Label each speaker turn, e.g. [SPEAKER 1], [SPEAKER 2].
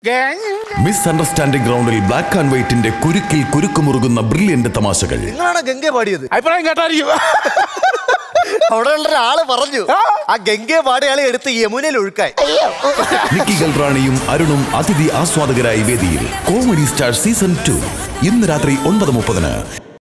[SPEAKER 1] Miss understanding ഗ്രൗണ്ടിൽ black and വൈറ്റിന്റെ കുരുക്കിൽ കുരുക്കുമുറുകുന്ന ബ്രില്യന്റ് തമാശകൾ.
[SPEAKER 2] നിങ്ങളാണ് ഗംഗെ പാടിയത്?
[SPEAKER 3] അഭിപ്രായം കേട്ടായിരിക്കും.
[SPEAKER 2] അവിടെ ഉള്ള ഒരാള് പറഞ്ഞു ആ ഗംഗെ പാടിയാളെ എടുത്ത് യമുനയിൽ ഒഴുക്കായി.
[SPEAKER 1] നിക്കി ഗൽറാണിയും അരുണും അതിഥി ആസ്വാദകരായി വേദിയിൽ. കോമഡി സ്റ്റാർ സീസൺ 2 ഇന്ന് രാത്രി 9:30.